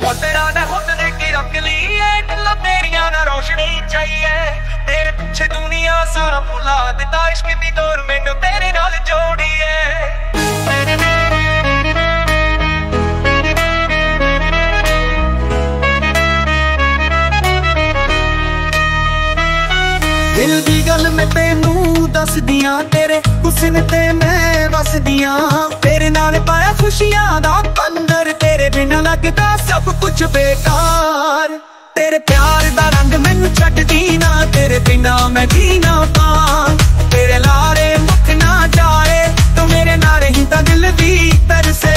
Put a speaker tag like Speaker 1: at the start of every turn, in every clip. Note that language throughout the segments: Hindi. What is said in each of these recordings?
Speaker 1: तेरा ना खुद ने की रख ली है दिल तेरिया ना रोशनी चाहिए तेरे पीछे दुनिया सारा भुला देता इश्क दी दौर मैनू तेरे नाल जोड़ी है। दिल दी गल मैं तेनू दस दियां तेरे हुस्न ते मैं बस दियां तेरे नाल पाया खुशियां दा बंदर तेरे बिना लगदा सब कुछ बेकार तेरे प्यार दा रंग मैनू छड्डदी ना तेरे बिना मैं जी ना पां तेरे लारे मुख ना जाए तू मेरे नाल ही तां दिल दी तरसे।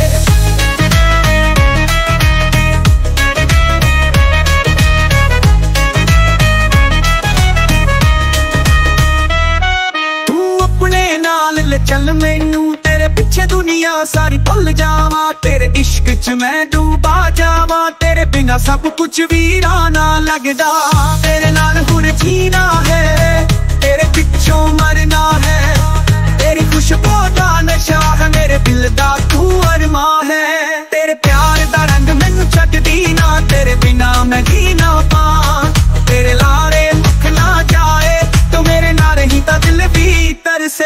Speaker 1: चल मैनू तेरे पीछे दुनिया सारी भुल जावा तेरे इश्क च मैं डूबा जावा तेरे बिना सब कुछ वीराना लगदा तेरे नाल हुण जीना है तेरे पिछों मरना है तेरी खुशबू दा नशा है मेरे दिल दा तू अरमा है तेरे प्यार दा रंग मैनू छड्डदी ना तेरे बिना मैं जी ना पां तेरे लारे मुख ना जाए तू मेरे नाल ही तां दिल भी तरसे।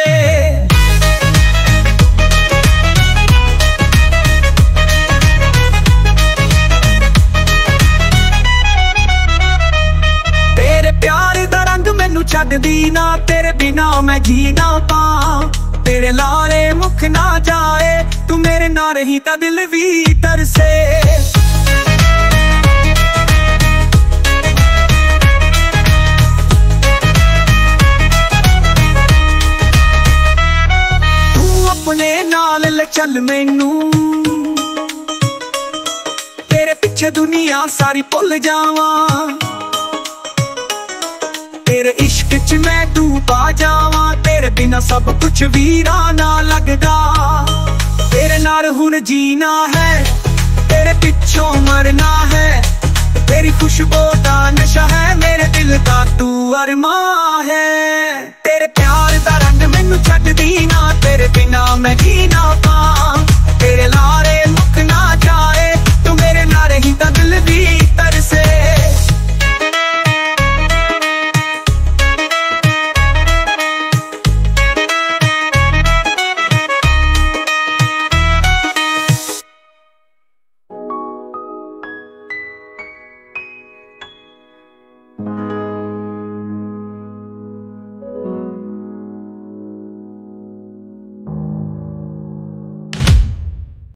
Speaker 1: छड्डदी ना तेरे बिना मैं जी ना पां तेरे लारे मुख ना जाए तू मेरे नाल ही तां दिल भी तरसे। तू अपने नाल ले चल मैनू तेरे पीछे दुनिया सारी भुल जावा तेरे इश्क च मैं डूबा जावा तेरे बिना सब कुछ वीराना लगदा तेरे नाल हुण जीना है तेरे पिछों मरना है तेरी खुशबू दा नशा है मेरे दिल दा तू अरमा है तेरे प्यार दा रंग मैनू छड्डदी ना तेरे बिना मैं जी ना पां